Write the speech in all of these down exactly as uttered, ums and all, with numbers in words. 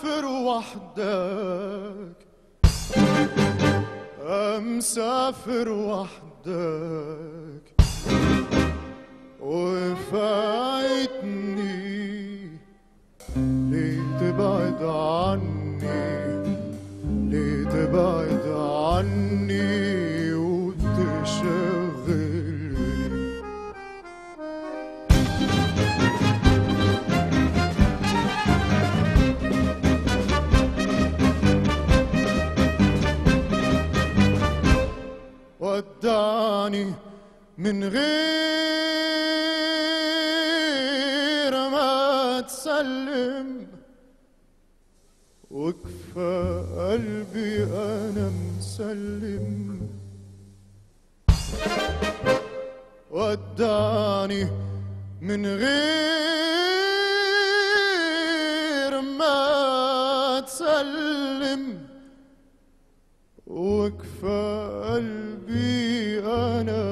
مسافر وحدك مسافر وحدك وفايتني ليه تبعد عني ليه تبعد عني وتشغلني ودعني من غير ما تسلم وكفى قلبي أنا مسلم ودعني من غير ما تسلم وكفى قلبي أنا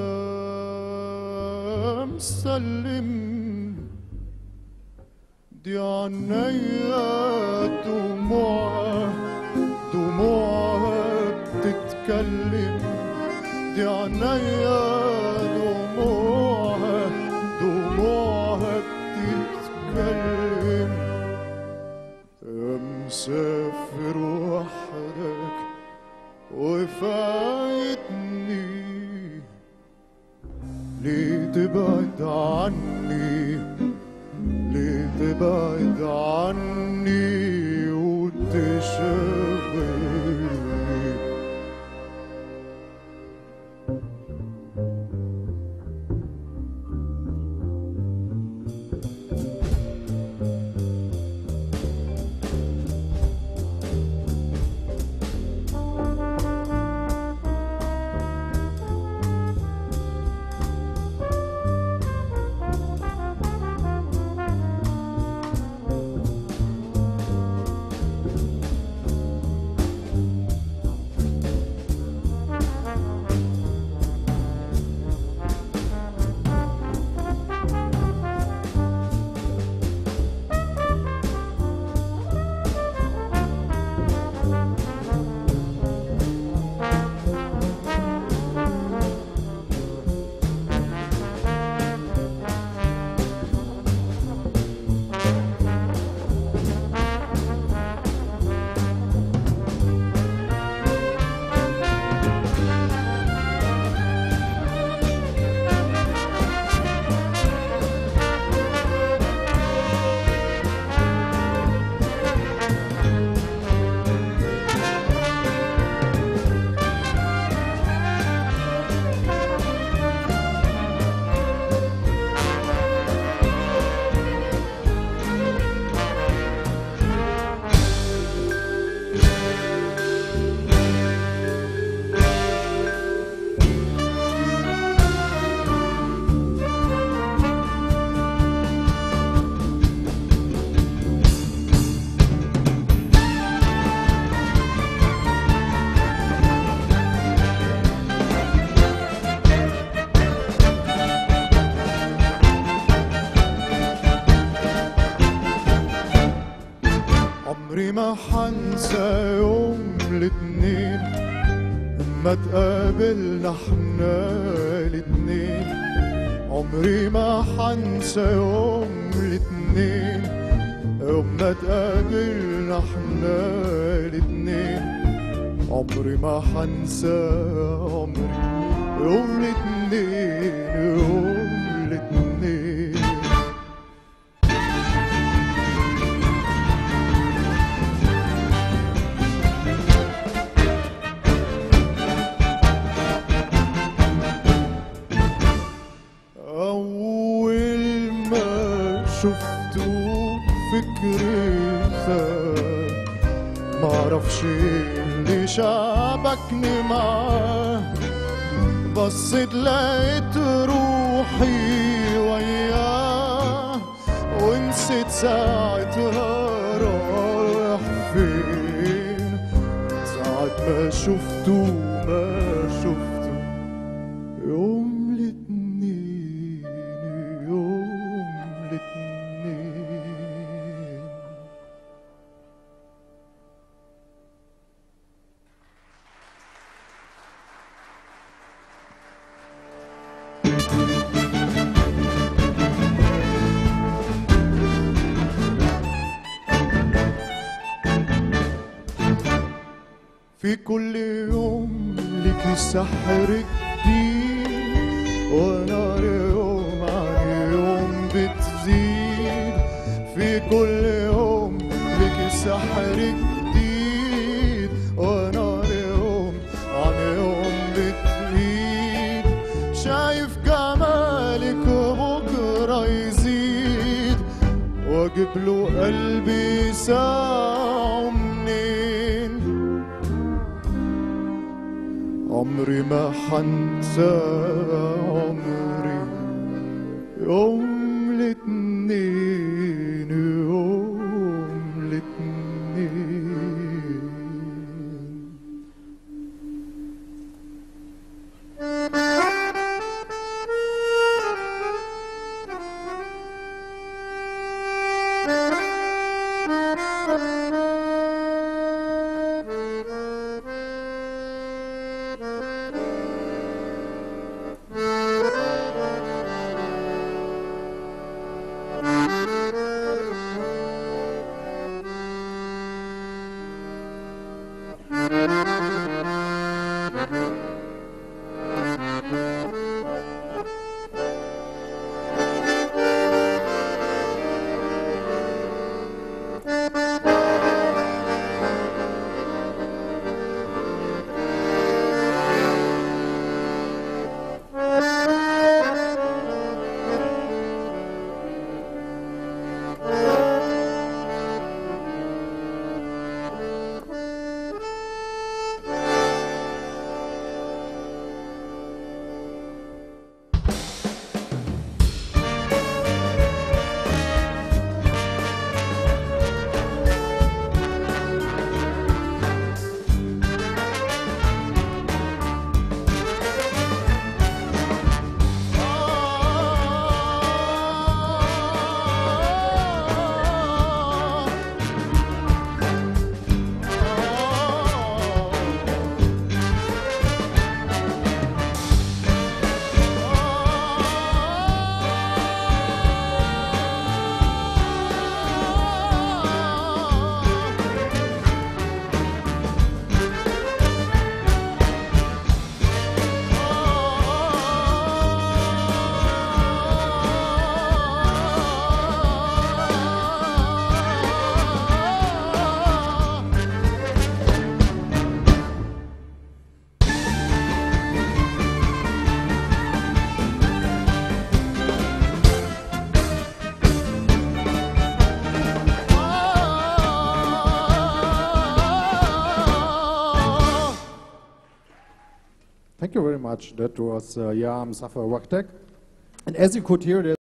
مسلم دي عنيا دموعها دموعها بتتكلم دي عنيا دموعها دموعها بتتكلم يا مسافر وحدك وفايتني ليه تبعد عني ليه تبعد عني وتشغلني عمري ما حنسى يوم الاتنين اما تقابلنا احنا الاتنين عمري ما حنسى يوم الاتنين اما تقابلنا احنا الاتنين عمري ما حنسى عمري يوم الاتنين يوم الاتنين أول ما شفته فكري ثاب معرفش اللي شابكني معاه بصيت لقيت روحي وياه ونسيت ساعتها راح فين ساعة ما شفته ما شفته يوم الاتنين يوم الاتنين في كل يوم لك سحر جديد، ونار يوم عن يوم بتزيد. في كل يوم لك سحر جديد، ونار يوم عن يوم بتزيد. شايف جمالك بكرة يزيد، واجيب له قلبي ساعة منين. عمري ما حنسى عمري يوم الاتنين، يوم الاتنين. Thank you very much. That was uh, yeah, msafer wahdak. And as you could hear,